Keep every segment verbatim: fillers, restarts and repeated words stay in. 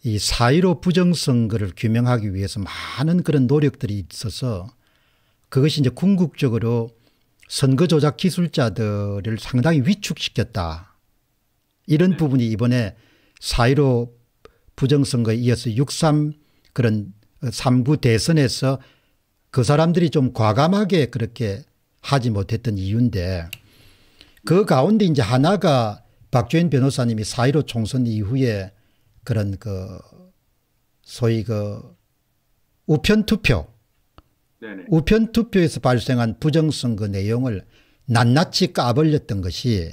이 사일오 부정선거를 규명하기 위해서 많은 그런 노력들이 있어서 그것이 이제 궁극적으로 선거 조작 기술자들을 상당히 위축시켰다. 이런 네. 부분이 이번에 사일오 부정선거에 이어서 육삼 그런 삼 구 대선에서 그 사람들이 좀 과감하게 그렇게 하지 못했던 이유인데 그 가운데 이제 하나가 박주현 변호사님이 사일오 총선 이후에 그런 그 소위 그 우편 투표, 네네. 우편 투표에서 발생한 부정선거 내용을 낱낱이 까발렸던 것이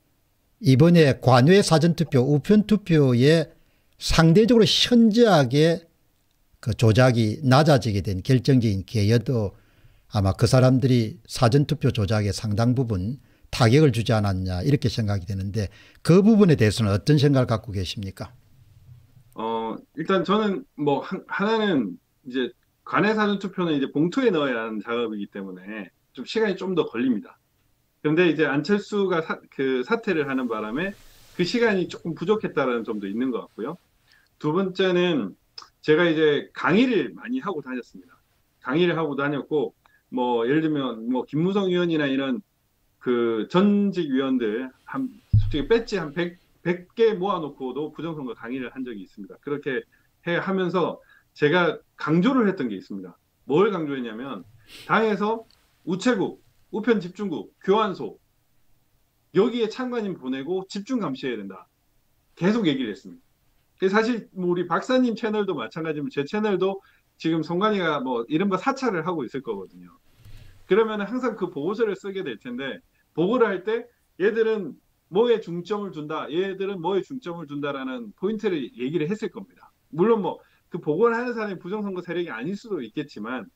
이번에 관외 사전투표, 우편 투표에 상대적으로 현저하게 그 조작이 낮아지게 된 결정적인 계여도 아마 그 사람들이 사전투표 조작에 상당 부분 타격을 주지 않았냐 이렇게 생각이 되는데 그 부분에 대해서는 어떤 생각을 갖고 계십니까? 어, 일단 저는 뭐 한- 하나는 이제 관외 사전투표는 이제 봉투에 넣어야 하는 작업이기 때문에 좀 시간이 좀 더 걸립니다. 그런데 이제 안철수가 사, 그 사퇴를 하는 바람에 그 시간이 조금 부족했다라는 점도 있는 것 같고요. 두 번째는 제가 이제 강의를 많이 하고 다녔습니다. 강의를 하고 다녔고, 뭐, 예를 들면, 뭐, 김무성 의원이나 이런 그 전직 위원들, 한, 솔직히 배지 한 백, 백 개 모아놓고도 부정선거 강의를 한 적이 있습니다. 그렇게 해 하면서 제가 강조를 했던 게 있습니다. 뭘 강조했냐면, 당에서 우체국, 우편 집중국, 교환소, 여기에 참관인 보내고 집중 감시해야 된다. 계속 얘기를 했습니다. 사실 뭐 우리 박사님 채널도 마찬가지면 제 채널도 지금 송관이가 뭐 이른바 사찰을 하고 있을 거거든요. 그러면 항상 그 보고서를 쓰게 될 텐데 보고를 할 때 얘들은 뭐에 중점을 둔다, 얘들은 뭐에 중점을 둔다라는 포인트를 얘기를 했을 겁니다. 물론 뭐 그 보고를 하는 사람이 부정선거 세력이 아닐 수도 있겠지만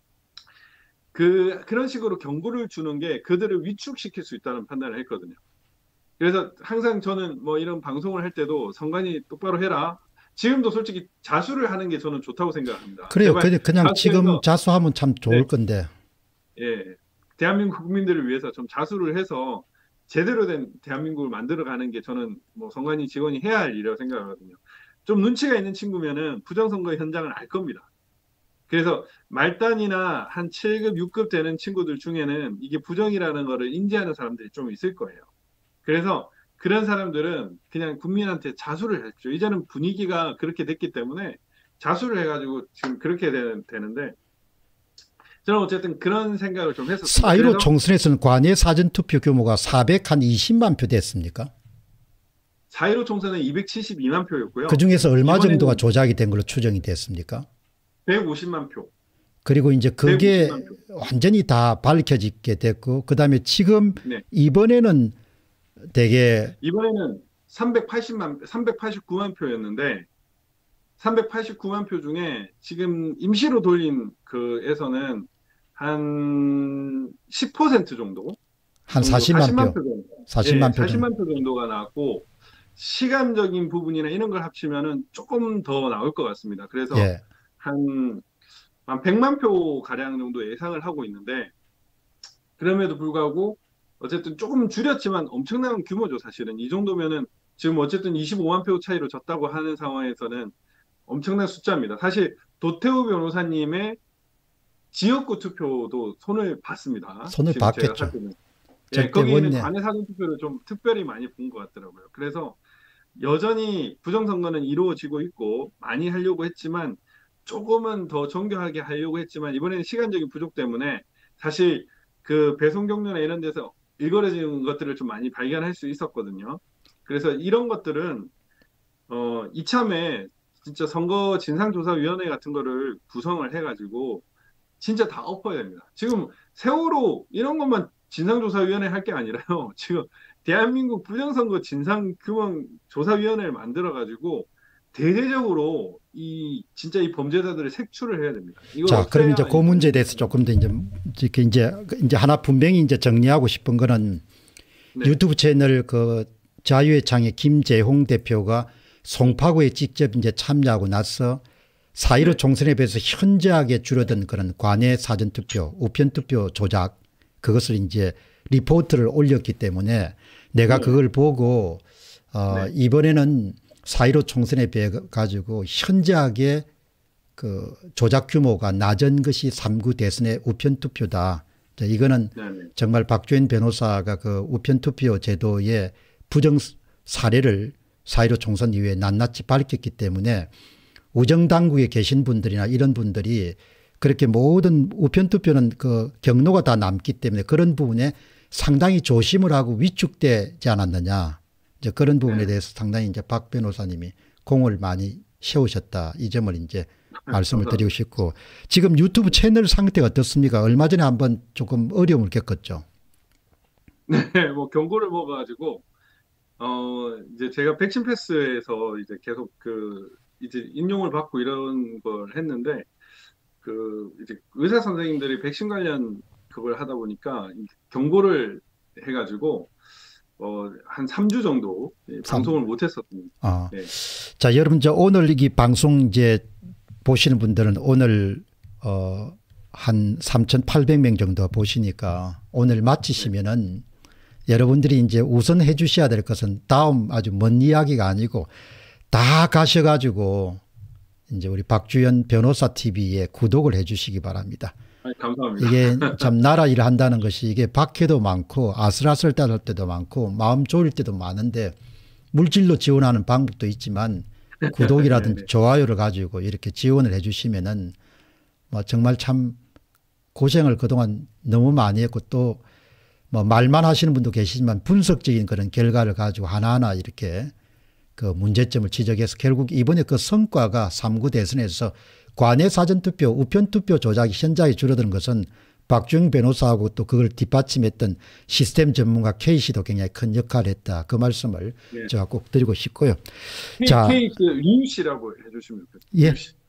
그 그런 식으로 경고를 주는 게 그들을 위축시킬 수 있다는 판단을 했거든요. 그래서 항상 저는 뭐 이런 방송을 할 때도 선관위 똑바로 해라. 지금도 솔직히 자수를 하는 게 저는 좋다고 생각합니다. 그래요. 그냥 자수해서, 지금 자수하면 참 좋을 네, 건데. 예, 대한민국 국민들을 위해서 좀 자수를 해서 제대로 된 대한민국을 만들어가는 게 저는 뭐 선관위 직원이 해야 할 일이라고 생각하거든요. 좀 눈치가 있는 친구면은 부정선거 현장을 알 겁니다. 그래서 말단이나 한 칠 급, 육 급 되는 친구들 중에는 이게 부정이라는 거를 인지하는 사람들이 좀 있을 거예요. 그래서 그런 사람들은 그냥 국민한테 자수를 했죠. 이제는 분위기가 그렇게 됐기 때문에 자수를 해가지고 지금 그렇게 되, 되는데 저는 어쨌든 그런 생각을 좀 했었습니다. 사일오 총선에서는 관외 사전투표 규모가 사백이십만 표 됐습니까? 사일오 총선은 이백칠십이만 표였고요. 그중에서 얼마 정도가 조작이 된 걸로 추정이 됐습니까? 백오십만 표. 그리고 이제 그게 완전히 다 밝혀지게 됐고 그다음에 지금 네. 이번에는 되게 이번에는 삼백팔십만, 삼백팔십구만 표였는데 삼백팔십구만 표 중에 지금 임시로 돌린 그에서는 한 십 퍼센트 정도? 한 사십만 표. 정도. 사십만 네, 표. 사십만 표 정도가 나왔고 시간적인 부분이나 이런 걸 합치면은 조금 더 나올 것 같습니다. 그래서 예. 한, 한 백만 표 가량 정도 예상을 하고 있는데 그럼에도 불구하고 어쨌든 조금 줄였지만 엄청난 규모죠, 사실은. 이 정도면은 지금 어쨌든 이십오만 표 차이로 졌다고 하는 상황에서는 엄청난 숫자입니다. 사실 도태우 변호사님의 지역구 투표도 손을 봤습니다. 손을 봤겠죠. 예, 거기에는 관외 사전 투표를 좀 특별히 많이 본 것 같더라고요. 그래서 여전히 부정선거는 이루어지고 있고 많이 하려고 했지만 조금은 더 정교하게 하려고 했지만 이번에는 시간적인 부족 때문에 사실 그 배송 경로나 이런 데서 일거러지는 것들을 좀 많이 발견할 수 있었거든요. 그래서 이런 것들은 어, 이참에 진짜 선거 진상조사위원회 같은 거를 구성을 해가지고 진짜 다 엎어야 됩니다. 지금 세월호 이런 것만 진상조사위원회 할 게 아니라요. 지금 대한민국 부정선거 진상규명조사위원회를 만들어가지고 대대적으로 이 진짜 이 범죄자들을 색출을 해야 됩니다. 자, 그럼 이제 그 문제에 대해서 조금 더 이제 이제 이제 하나 분명히 이제 정리하고 싶은 거는 네. 유튜브 채널 그 자유의 창의 김재홍 대표가 송파구에 직접 이제 참여하고 나서 사일오 네. 총선에 비해서 현저하게 줄어든 그런 관외 사전투표, 우편투표 조작 그것을 이제 리포트를 올렸기 때문에 내가 네. 그걸 보고 어 네. 이번에는 사 일오 총선에 비해 가지고 현저하게 그 조작 규모가 낮은 것이 삼 구 대선의 우편 투표다. 이거는 네네. 정말 박주현 변호사가 그 우편 투표 제도의 부정 사례를 사 일오 총선 이후에 낱낱이 밝혔기 때문에 우정 당국에 계신 분들이나 이런 분들이 그렇게 모든 우편 투표는 그 경로가 다 남기 때문에 그런 부분에 상당히 조심을 하고 위축되지 않았느냐. 이제 그런 부분에 네. 대해서 상당히 이제 박 변호사님이 공을 많이 세우셨다. 이 점을 이제 말씀을 드리고 싶고, 지금 유튜브 채널 상태가 어떻습니까? 얼마 전에 한번 조금 어려움을 겪었죠. 네, 뭐 경고를 먹어가지고 어 이제 제가 백신 패스에서 이제 계속 그 이제 인용을 받고 이런 걸 했는데 그 이제 의사 선생님들이 백신 관련 그걸 하다 보니까 경고를 해가지고 어 한 삼 주 정도 예, 방송을 못 했었습니다. 아. 네. 자, 여러분, 저 오늘 이 방송 이제 보시는 분들은 오늘 어 한 삼천팔백 명 정도 보시니까 오늘 마치시면은 여러분들이 이제 우선 해 주셔야 될 것은 다음 아주 먼 이야기가 아니고 다 가셔가지고 이제 우리 박주현 변호사 티비에 구독을 해 주시기 바랍니다. 아니, 감사합니다. 이게 참 나라 일을 한다는 것이 이게 박해도 많고 아슬아슬 따를 때도 많고 마음 졸일 때도 많은데 물질로 지원하는 방법도 있지만 구독이라든지 좋아요를 가지고 이렇게 지원을 해 주시면은 뭐 정말 참 고생을 그동안 너무 많이 했고 또 뭐 말만 하시는 분도 계시지만 분석적인 그런 결과를 가지고 하나하나 이렇게 그 문제점을 지적해서 결국 이번에 그 성과가 삼 구 대선에서 관내 사전투표 우편투표 조작이 현저하게 줄어드는 것은 박주영 변호사하고 또 그걸 뒷받침했던 시스템 전문가 K씨도 굉장히 큰 역할을 했다. 그 말씀을 네. 제가 꼭 드리고 싶고요. K, 자, K 류 씨라고 해주시면 예.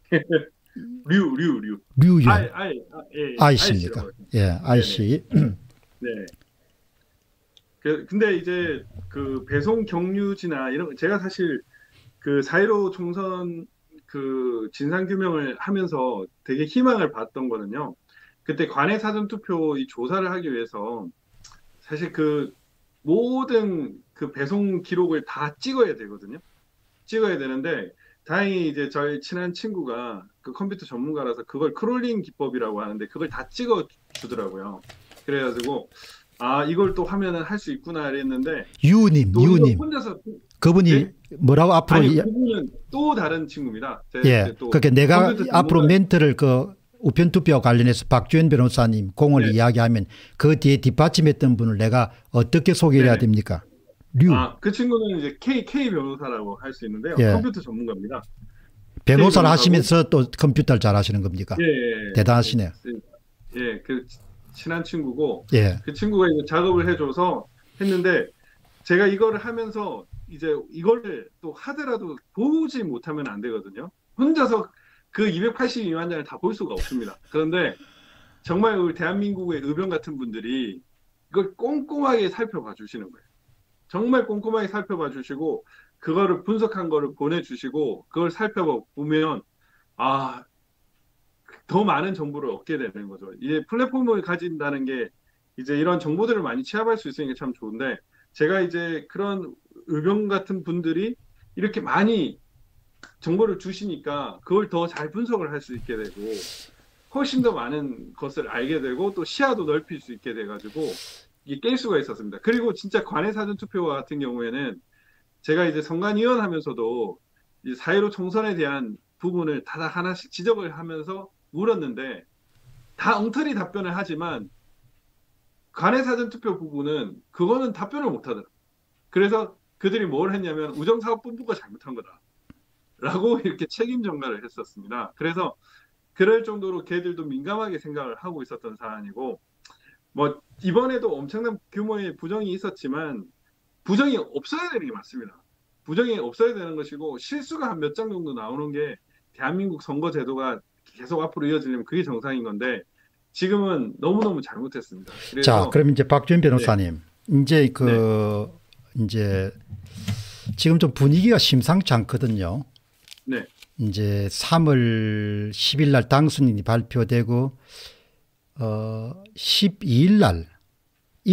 류, 류, 류. 류유. 아이, 아이, 아, 예, 아이씨입니까? 아이씨라고 예, 아이씨. 네. 그, 근데 이제 그 배송 경유지나 이런, 제가 사실 그 사 일오 총선 그 진상규명을 하면서 되게 희망을 봤던 거는요. 그때 관내 사전투표 이 조사를 하기 위해서 사실 그 모든 그 배송 기록을 다 찍어야 되거든요. 찍어야 되는데 다행히 이제 저희 친한 친구가 그 컴퓨터 전문가라서 그걸 크롤링 기법이라고 하는데 그걸 다 찍어 주더라고요. 그래가지고 아 이걸 또 하면은 할 수 있구나 이랬는데 유님, 또 이거 유님. 혼자서 그분이 네? 뭐라고 앞으로 아니 이- 그분은 또 다른 친구입니다. 제- 예. 제 또 그러니까 내가 컴퓨터 앞으로 전문가- 멘트를 그 우편투표와 관련해서 박주현 변호사님 공을 네. 이야기하면 그 뒤에 뒷받침했던 분을 내가 어떻게 소개를 해야 네. 됩니까? 류. 아, 그 친구는 이제 K, K 변호사라고 할 수 있는데요. 예. 컴퓨터 전문가입니다. 변호사를 변호사고. 하시면서 또 컴퓨터를 잘 하시는 겁니까? 예, 예, 예. 대단하시네요. 예, 예, 그 친한 친구고 예. 그 친구가 이제 작업을 해줘서 했는데 제가 이거를 하면서 이제 이거를 또 하더라도 보지 못하면 안 되거든요. 혼자서 그 이백팔십이만 장을 다 볼 수가 없습니다. 그런데 정말 우리 대한민국의 의병 같은 분들이 이걸 꼼꼼하게 살펴봐 주시는 거예요. 정말 꼼꼼하게 살펴봐 주시고 그거를 분석한 거를 보내주시고 그걸 살펴보면 아, 더 많은 정보를 얻게 되는 거죠. 이제 플랫폼을 가진다는 게 이제 이런 정보들을 많이 취합할 수 있으니까 참 좋은데 제가 이제 그런 의병 같은 분들이 이렇게 많이 정보를 주시니까 그걸 더 잘 분석을 할 수 있게 되고 훨씬 더 많은 것을 알게 되고 또 시야도 넓힐 수 있게 돼가지고 이게 깰 수가 있었습니다. 그리고 진짜 관내 사전 투표 같은 경우에는 제가 이제 선관위원 하면서도 사 일오 총선에 대한 부분을 다 하나씩 지적을 하면서 물었는데 다 엉터리 답변을 하지만 관내 사전 투표 부분은 그거는 답변을 못 하더라고요. 그래서 그들이 뭘 했냐면 우정사업본부가 잘못한 거다. 라고 이렇게 책임 전가를 했었습니다. 그래서 그럴 정도로 걔들도 민감하게 생각을 하고 있었던 사안이고 뭐 이번에도 엄청난 규모의 부정이 있었지만 부정이 없어야 되는 게 맞습니다. 부정이 없어야 되는 것이고 실수가 한 몇 장 정도 나오는 게 대한민국 선거 제도가 계속 앞으로 이어지려면 그게 정상인 건데 지금은 너무너무 잘못했습니다. 그래서 자, 그럼 이제 박주현 변호사님, 네. 이제 그 네. 이제 지금 좀 분위기가 심상치 않거든요. 네. 이제 삼월 십일 날 당선인이 발표되고 어 십이 일 날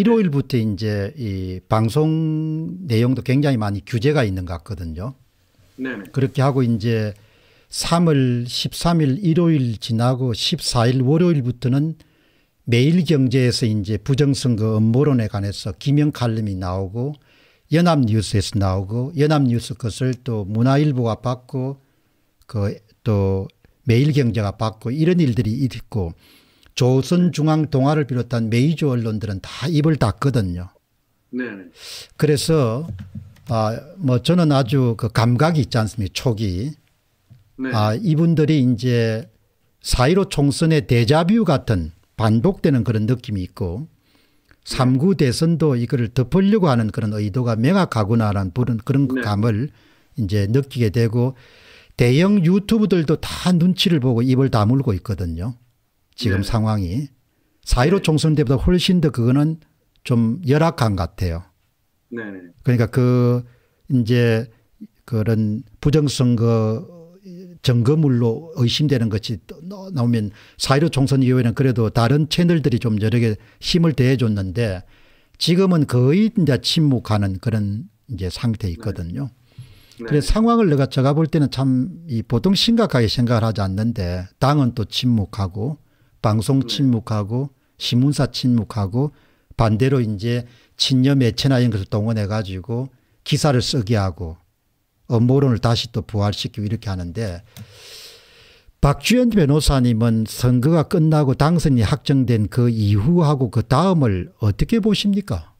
일요일부터 이제 이 방송 내용도 굉장히 많이 규제가 있는 것 같거든요. 네네. 그렇게 하고 이제 삼월 십삼 일 일요일 지나고 십사 일 월요일부터는 매일경제에서 이제 부정선거 음모론에 관해서 기명 칼럼이 나오고 연합뉴스에서 나오고 연합뉴스 것을 또 문화일보가 받고 그 또 매일경제가 받고 이런 일들이 있고 조선중앙동아를 비롯한 메이저 언론들은 다 입을 닫거든요. 네네. 그래서 아, 뭐 저는 아주 그 감각이 있지 않습니까? 촉이. 네. 아, 이분들이 이제 사 일오 총선의 데자뷰 같은 반복되는 그런 느낌이 있고 삼 구 대선도 이거를 덮으려고 하는 그런 의도가 명확하구나라는 그런 네. 감을 이제 느끼게 되고 대형 유튜브들도 다 눈치를 보고 입을 다물고 있거든요. 지금 네. 상황이. 사 일오 네. 총선 때보다 훨씬 더 그거는 좀 열악한 것 같아요. 네네. 그러니까 그 이제 그런 부정선거 증거물로 의심되는 것이 나오면 사 일오 총선 이후에는 그래도 다른 채널들이 좀 여러 개 힘을 대해줬는데 지금은 거의 이제 침묵하는 그런 이제 상태에 있거든요. 네. 그래서 상황을 내가 제가 볼 때는 참 이 보통 심각하게 생각을 하지 않는데 당은 또 침묵하고 방송 네. 침묵하고 신문사 침묵하고 반대로 이제 친여 매체나 이런 것을 동원해 가지고 기사를 쓰게 하고 음모론을 다시 또 부활시키고 이렇게 하는데 박주현 변호사님은 선거가 끝나고 당선이 확정된 그 이후하고 그 다음을 어떻게 보십니까?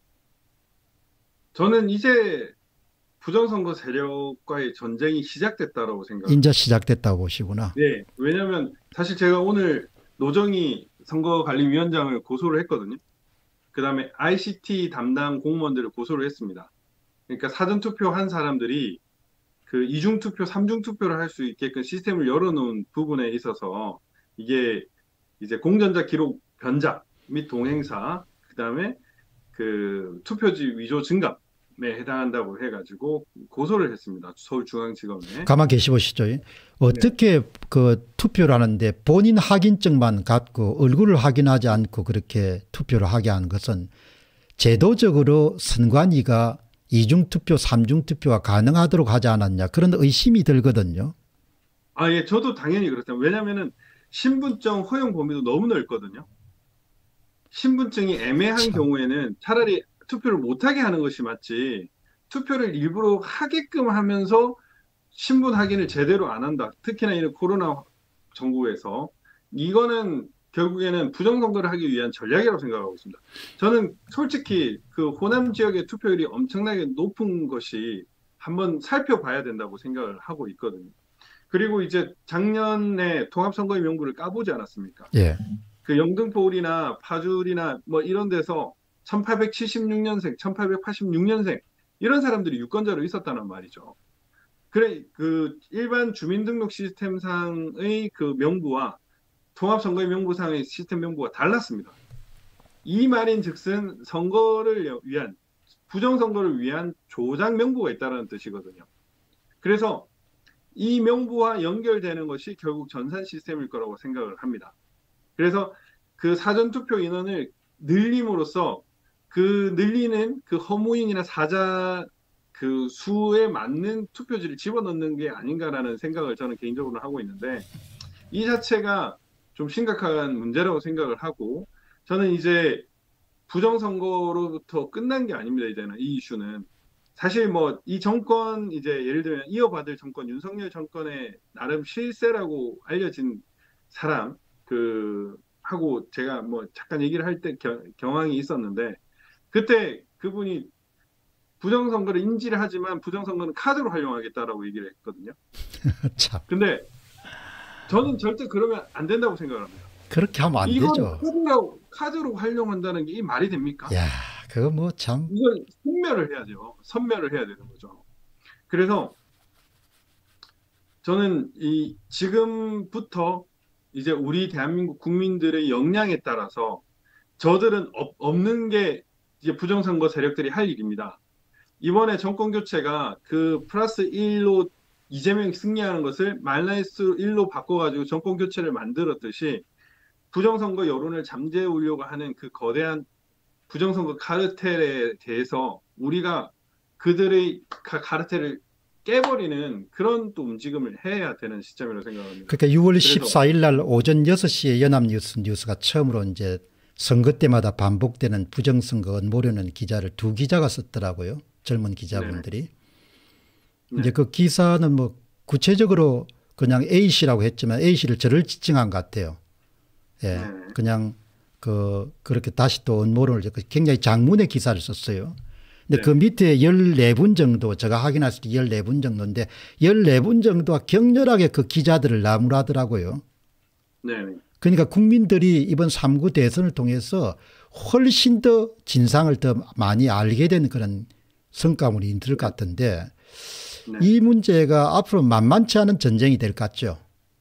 저는 이제 부정선거 세력과의 전쟁이 시작됐다라고 생각합니다. 인제 시작됐다고 보시구나. 네. 왜냐하면 사실 제가 오늘 노정희 선거관리위원장을 고소를 했거든요. 그다음에 아이씨티 담당 공무원들을 고소를 했습니다. 그러니까 사전투표 한 사람들이 그 이중투표, 삼중투표를 할 수 있게끔 시스템을 열어놓은 부분에 있어서 이게 이제 공전자 기록 변작 및 동행사, 그다음에 그 투표지 위조 증감에 해당한다고 해가지고 고소를 했습니다. 서울중앙지검에. 가만 계시 보시죠. 네. 어떻게 그 투표를 하는데 본인 확인증만 갖고 얼굴을 확인하지 않고 그렇게 투표를 하게 하는 것은 제도적으로 선관위가 이중투표, 삼중투표가 가능하도록 하지 않았냐 그런 의심이 들거든요. 아, 예, 저도 당연히 그렇습니다. 왜냐면은 신분증 허용 범위도 너무 넓거든요. 신분증이 애매한 참. 경우에는 차라리 투표를 못하게 하는 것이 맞지, 투표를 일부러 하게끔 하면서 신분 확인을 제대로 안 한다. 특히나 이런 코로나 정부에서. 이거는 결국에는 부정선거를 하기 위한 전략이라고 생각하고 있습니다. 저는 솔직히 그 호남 지역의 투표율이 엄청나게 높은 것이 한번 살펴봐야 된다고 생각을 하고 있거든요. 그리고 이제 작년에 통합선거의 명부를 까보지 않았습니까? 예. 그 영등포울이나 파주리나 뭐 이런 데서 천팔백칠십육 년생, 천팔백팔십육 년생 이런 사람들이 유권자로 있었다는 말이죠. 그래, 그 일반 주민등록 시스템상의 그 명부와 통합선거의 명부상의 시스템 명부가 달랐습니다. 이 말인즉슨 선거를 위한, 부정선거를 위한 조작 명부가 있다는 뜻이거든요. 그래서 이 명부와 연결되는 것이 결국 전산 시스템일 거라고 생각을 합니다. 그래서 그 사전투표 인원을 늘림으로써 그 늘리는 그 허무인이나 사자 그 수에 맞는 투표지를 집어넣는 게 아닌가라는 생각을 저는 개인적으로 하고 있는데, 이 자체가 좀 심각한 문제라고 생각을 하고, 저는 이제 부정선거로부터 끝난 게 아닙니다. 이제는 이 이슈는 사실 뭐 이 정권 이제 예를 들면 이어받을 정권, 윤석열 정권의 나름 실세라고 알려진 사람 그 하고 제가 뭐 잠깐 얘기를 할 때 경황이 있었는데, 그때 그분이 부정선거를 인지를 하지만 부정선거는 카드로 활용하겠다라고 얘기를 했거든요. 참. 근데 저는 절대 그러면 안 된다고 생각을 합니다. 그렇게 하면 안 이건 되죠. 카드로, 카드로 활용한다는 게 이 말이 됩니까? 야, 그거 뭐 참. 이건 선멸을 해야죠. 선멸을 해야 되는 거죠. 그래서 저는 이 지금부터 이제 우리 대한민국 국민들의 역량에 따라서 저들은 없, 없는 게 이제 부정선거 세력들이 할 일입니다. 이번에 정권 교체가 그 플러스 일로 이재명이 승리하는 것을 마이너스 일로 바꿔가지고 정권 교체를 만들었듯이 부정선거 여론을 잠재우려고 하는 그 거대한 부정선거 카르텔에 대해서 우리가 그들의 카르텔을 깨버리는 그런 또 움직임을 해야 되는 시점이라고 생각합니다. 그러니까 유월 그래서 십사일 날 오전 여섯 시에 연합뉴스 뉴스가 처음으로 이제 선거 때마다 반복되는 부정선거 음모론은 기자를 두 기자가 썼더라고요. 젊은 네네. 기자분들이. 네. 이제 그 기사는 뭐 구체적으로 그냥 A씨라고 했지만 A씨를 저를 지칭한 것 같아요. 예. 네. 그냥 그, 그렇게 다시 또 음모론을 굉장히 장문의 기사를 썼어요. 근데 네. 그 밑에 열네 분 정도, 제가 확인했을 때 열네 분 정도인데 열네 분 정도가 격렬하게 그 기자들을 나무라더라고요. 네. 그러니까 국민들이 이번 삼 구 대선을 통해서 훨씬 더 진상을 더 많이 알게 된 그런 성과물이 있을 것 같은데 네. 이 문제가 앞으로 만만치 않은 전쟁이 될 것 같죠.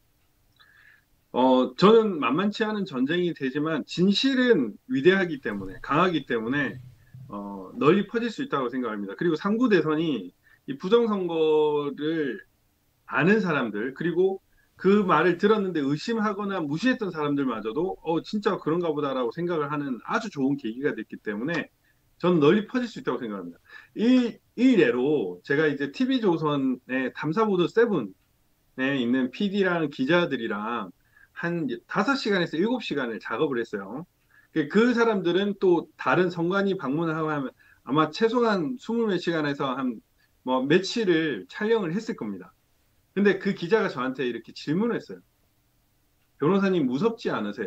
어, 저는 만만치 않은 전쟁이 되지만 진실은 위대하기 때문에, 강하기 때문에, 어, 널리 퍼질 수 있다고 생각합니다. 그리고 삼 구 대선이 이 부정선거를 아는 사람들, 그리고 그 말을 들었는데 의심하거나 무시했던 사람들마저도, 어, 진짜 그런가 보다라고 생각을 하는 아주 좋은 계기가 됐기 때문에 저는 널리 퍼질 수 있다고 생각합니다. 이, 이 예로 제가 이제 티비조선의 탐사보도 세븐에 있는 피디랑 기자들이랑 한 다섯 시간에서 일곱 시간을 작업을 했어요. 그 그 사람들은 또 다른 성관이 방문을 하고 하면 아마 최소한 스물 몇 시간에서 한 뭐 며칠을 촬영을 했을 겁니다. 근데 그 기자가 저한테 이렇게 질문을 했어요. 변호사님 무섭지 않으세요?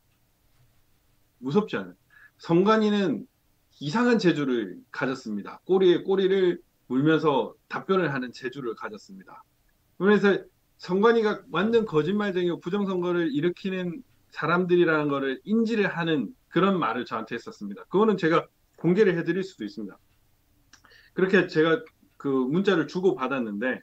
무섭지 않아요. 성관이는 이상한 재주를 가졌습니다. 꼬리에 꼬리를 물면서 답변을 하는 재주를 가졌습니다. 그래서 성관이가 완전 거짓말쟁이고 부정선거를 일으키는 사람들이라는 거를 인지를 하는 그런 말을 저한테 했었습니다. 그거는 제가 공개를 해드릴 수도 있습니다. 그렇게 제가 그 문자를 주고 받았는데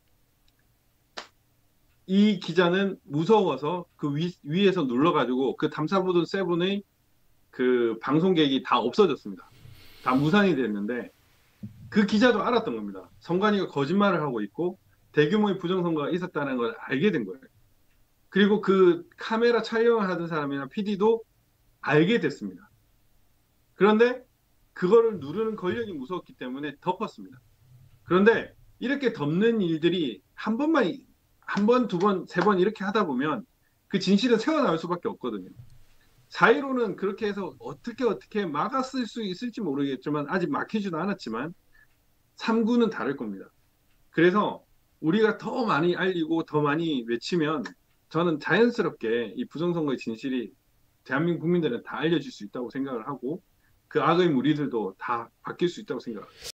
이 기자는 무서워서 그 위, 위에서 눌러가지고 그 탐사보도 세븐의 그 방송객이 다 없어졌습니다. 다 무산이 됐는데 그 기자도 알았던 겁니다. 성관이가 거짓말을 하고 있고 대규모의 부정선거가 있었다는 걸 알게 된 거예요. 그리고 그 카메라 촬영을 하던 사람이나 피디도 알게 됐습니다. 그런데 그거를 누르는 권력이 무서웠기 때문에 덮었습니다. 그런데 이렇게 덮는 일들이 한 번만, 한 번, 두 번, 세 번 이렇게 하다 보면 그 진실은 새어나올 수밖에 없거든요. 사 일오는 그렇게 해서 어떻게 어떻게 막았을 수 있을지 모르겠지만 아직 막히지도 않았지만 삼 구는 다를 겁니다. 그래서 우리가 더 많이 알리고 더 많이 외치면 저는 자연스럽게 이 부정선거의 진실이 대한민국 국민들은 다 알려질 수 있다고 생각을 하고 그 악의 무리들도 다 바뀔 수 있다고 생각합니다.